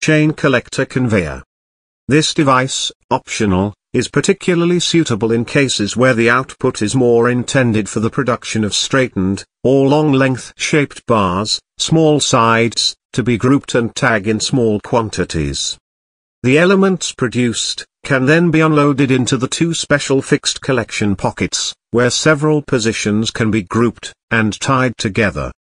chain collector conveyor. This device, optional, is particularly suitable in cases where the output is more intended for the production of straightened, or long-length shaped bars, small sides, to be grouped and tagged in small quantities. The elements produced can then be unloaded into the two special fixed collection pockets, where several positions can be grouped and tied together.